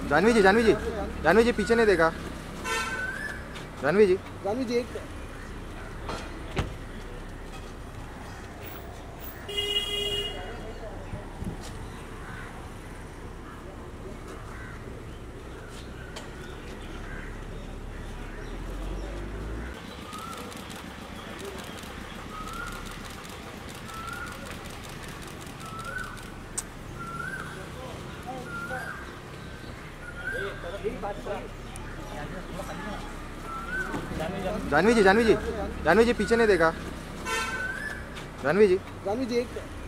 जानवी जी, जानवी जी, जानवी जी पीछे नहीं देखा। जानवी जी, जानवी जी एक जानवी जी, जानवी जी, जानवी जी पीछे नहीं देखा। जानवी जी, जानवी जी एक